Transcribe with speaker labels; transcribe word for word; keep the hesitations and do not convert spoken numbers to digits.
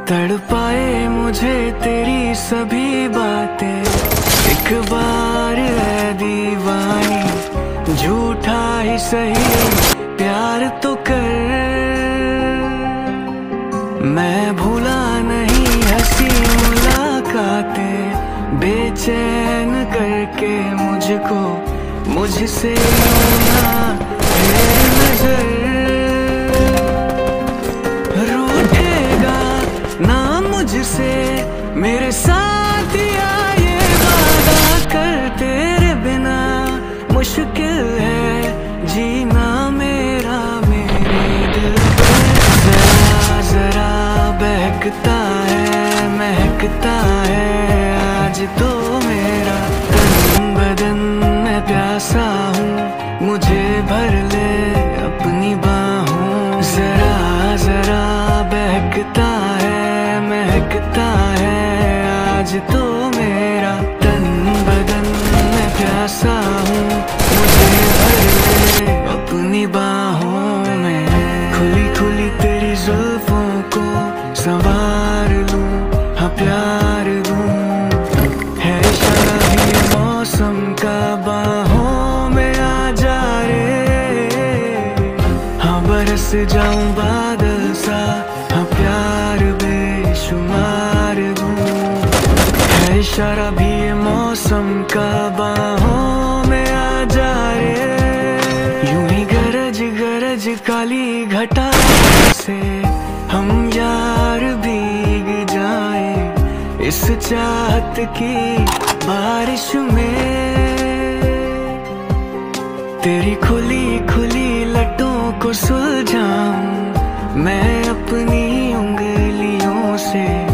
Speaker 1: तड़पाए मुझे तेरी सभी बातें, एक बार है दीवानी, झूठा ही सही प्यार तो कर। मैं भूला नहीं हंसी मुलाकातें, बेचैन करके मुझको मुझसे ना है नजर। रूठेगा ना मुझसे मेरे साथ या ये वादा कर, तेरे बिना मुश्किल है जीना मेरा मेरे दिल पर। जरा जरा बहकता है महकता है आज तो मेरा तन बदन, मैं प्यासा हूँ मुझे भर ले अपनी बाहों। जरा जरा बहकता है महकता है आज तो मेरा तन बदन, मैं प्यासा हूँ मुझे भर ले अपनी बाहों में। खुली खुली तेरी जुल्फों को संवार लूं, हाँ प्यार दूं, है इशारा भी मौसम का बाहों में आ जा रे। हाँ बरस जाऊं बादल सा, हाँ प्यार बेशुमार दूं, है इशारा भी मौसम का बाहों में आ जा रे। यूं ही गरज गरज काली घटा से हम यार भीग जाएं इस चाहत की बारिश में। तेरी खुली खुली लटों को सुलझाऊं मैं अपनी उंगलियों से।